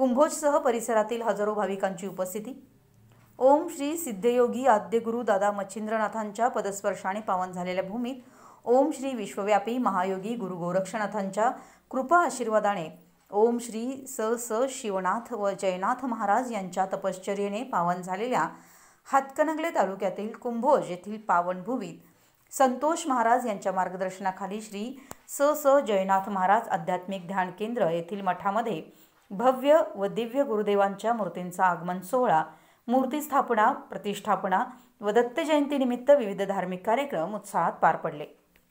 कुंभोजसह परिसरातील हजारो भाविकांची उपस्थिती। ओम श्री सिद्धयोगी आद्यगुरु दादा मच्छिंद्रनाथांच्या पदस्पर्शाने पावन झालेल्या भूमीत ओम श्री विश्वव्यापी महायोगी गुरु गोरक्षनाथांच्या कृपा आशीर्वादाने ओम श्री स शिवनाथ व जयनाथ महाराज यांच्या तपश्चर्येने पावन झालेल्या हातकणंगले तालुक्यातील कुंभोज येथील पावन भूमीत संतोष महाराज यांच्या मार्गदर्शनाखाली श्री स जयनाथ महाराज आध्यात्मिक ध्यान केंद्र येथील मठामध्ये भव्य व दिव्य गुरुदेवांच्या मूर्तींचा आगमन सोहळा, मूर्ती स्थापना, प्रतिष्ठापना व दत्त जयंतीनिमित्त विविध धार्मिक कार्यक्रम उत्साहात पार पडले।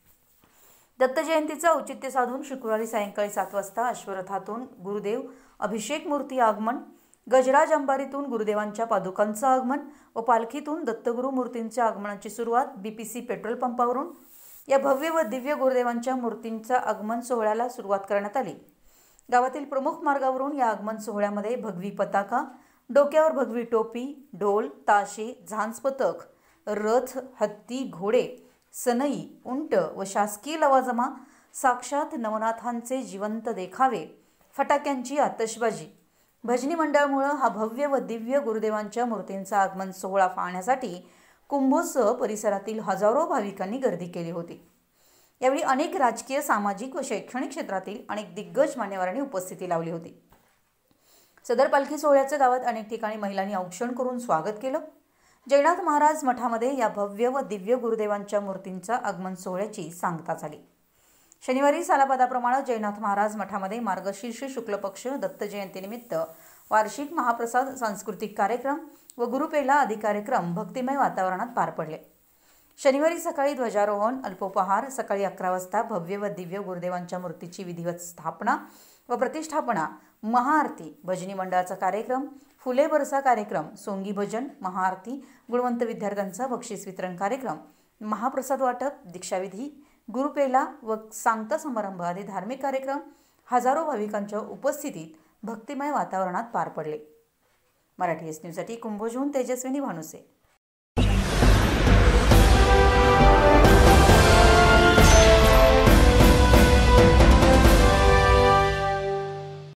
दत्त जयंतीचा औचित्य साधून शुक्रवारी सायंकाळी 7 वाजता अश्वरथातून गुरुदेव अभिषेक मूर्ती आगमन, गजराज अंबारीतून गुरुदेवांच्या पादुकांचं आगमन व पालखीतून दत्तगुरु मूर्तींच्या आगमनाची सुरुवात बीपीसी पेट्रोल पंपावरून या भव्य व दिव्य गुरुदेवांच्या मूर्तींच्या आगमन सोहळ्याला सुरुवात करण्यात आली। गावातील प्रमुख मार्गावरून या आगमन सोहळ्यामध्ये भगवी पताका, डोक्यावर भगवी टोपी, ढोल, ताशे, झांज पथक, रथ, हत्ती, घोडे, सनई, उंट व शासकीय लवाजमा, साक्षात नवनाथांचे जिवंत देखावे, फटाक्यांची आतषबाजी, भजनी मंडळामुळे हा भव्य व दिव्य गुरुदेवांच्या मूर्तींचा आगमन सोहळा पाहण्यासाठी कुंभोजसह परिसरातील हजारो भाविकांनी गर्दी केली होती। यावेळी अनेक राजकीय, सामाजिक व शैक्षणिक क्षेत्रातील अनेक दिग्गज मान्यवरांनी उपस्थिती लावली होती। सदर पालखी सोहळ्याचे गावात अनेक ठिकाणी महिलांनी औक्षण करून स्वागत केलं। जयनाथ महाराज मठामध्ये या भव्य व दिव्य गुरुदेवांच्या मूर्तींच्या आगमन सोहळ्याची सांगता झाली। शनिवारी सालाबादाप्रमाणे जयनाथ महाराज मठामध्ये मार्गशीर्ष शुक्ल पक्ष दत्त जयंतीनिमित्त वार्षिक महाप्रसाद, सांस्कृतिक कार्यक्रम व गुरुपेला आदी कार्यक्रम भक्तिमय वातावरणात पार पडले। शनिवारी सकाळी ध्वजारोहण, अल्पोपहार, सकाळी 11 वाजता भव्य व दिव्य गुरुदेवांच्या मूर्तीची विधिवत स्थापना व प्रतिष्ठापना, महाआरती, भजनी मंडळाचा कार्यक्रम, फुले बरसा कार्यक्रम, सोंगी भजन, महाआरती, गुणवंत विद्यार्थ्यांचा बक्षीस वितरण कार्यक्रम, महाप्रसाद वाटप, दीक्षाविधी, गुरुपेला व सांगता समारंभ आदी धार्मिक कार्यक्रम हजारो भाविकांच्या उपस्थितीत भक्तिमय वातावरणात पार पडले। मराठी एस न्यूजसाठी कुंभोजहून तेजस्विनी भानुसे।